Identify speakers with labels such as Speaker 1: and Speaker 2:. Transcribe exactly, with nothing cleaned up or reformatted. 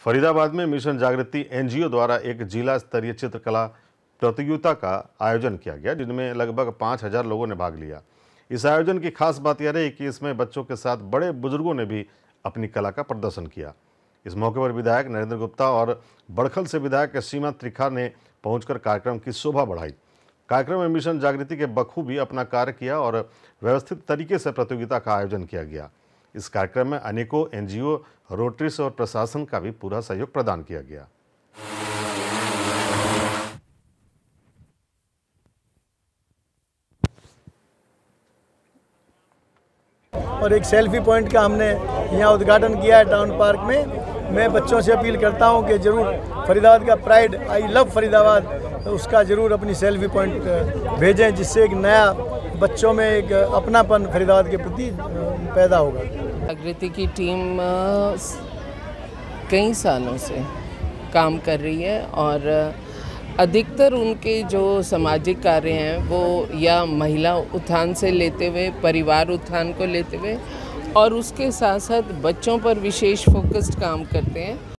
Speaker 1: फरीदाबाद में मिशन जागृति एनजीओ द्वारा एक जिला स्तरीय चित्रकला प्रतियोगिता का आयोजन किया गया, जिनमें लगभग पाँच हजार लोगों ने भाग लिया। इस आयोजन की खास बात यह रही कि इसमें बच्चों के साथ बड़े बुजुर्गों ने भी अपनी कला का प्रदर्शन किया। इस मौके पर विधायक नरेंद्र गुप्ता और बड़खल से विधायक सीमा त्रिखा ने पहुंचकर कार्यक्रम की शोभा बढ़ाई। कार्यक्रम में मिशन जागृति के बखूबी अपना कार्य किया और व्यवस्थित तरीके से प्रतियोगिता का आयोजन किया गया। इस कार्यक्रम में अनेकों एनजीओ, रोटरीज और प्रशासन का भी पूरा सहयोग प्रदान किया गया।
Speaker 2: और एक सेल्फी पॉइंट का हमने यहाँ उद्घाटन किया है टाउन पार्क में। मैं बच्चों से अपील करता हूँ कि ज़रूर फरीदाबाद का प्राइड, आई लव फरीदाबाद, तो उसका ज़रूर अपनी सेल्फी पॉइंट भेजें, जिससे एक नया बच्चों में एक अपनापन फरीदाबाद के प्रति पैदा होगा।
Speaker 3: जागृति की टीम कई सालों से काम कर रही है और अधिकतर उनके जो सामाजिक कार्य हैं वो या महिला उत्थान से लेते हुए परिवार उत्थान को लेते हुए और उसके साथ साथ बच्चों पर विशेष फोकस्ड काम करते हैं।